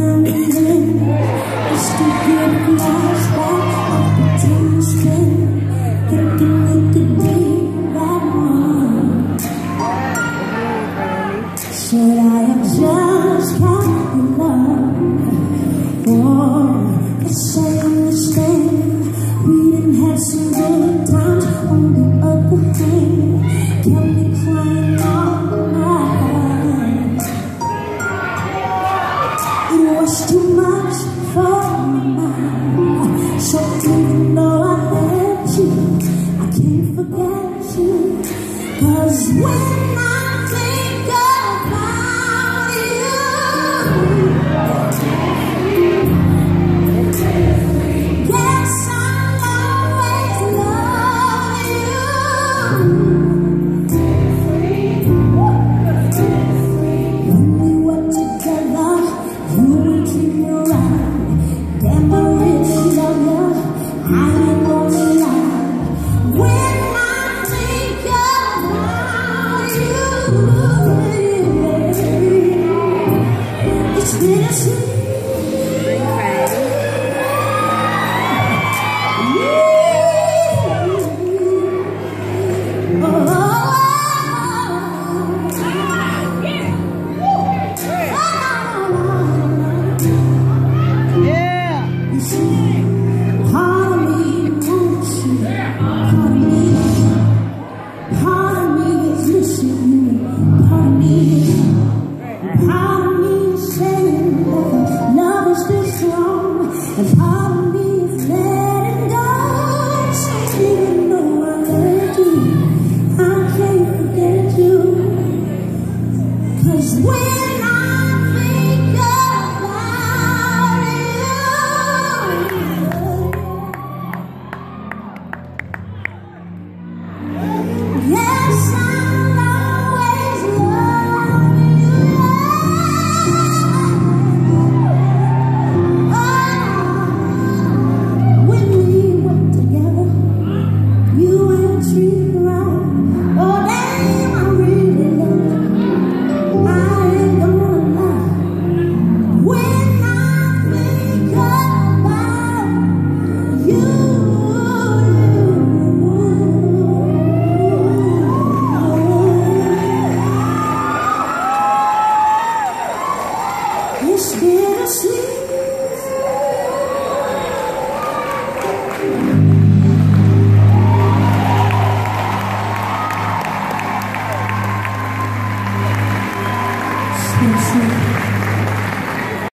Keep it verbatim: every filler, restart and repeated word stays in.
now and then, just to get a flashback of the time we spent, thinking we could be right on. Should I have just kept the love? Or yes, I understand we didn't have some good times. On the other hand, kept me crying all night. It was too much for my mind. So even though I let you, I can't forget you. Cause when I think about you, yes, I'll always love you. When we were together, you would treat me right. Damn, I really love you. I ain't gonna lie. When I think about you, it's bittersweet. And part of me is letting go. So even though I let you, I can't forget you. Cause when I think about you, yes, I'll always love you. It's bittersweet.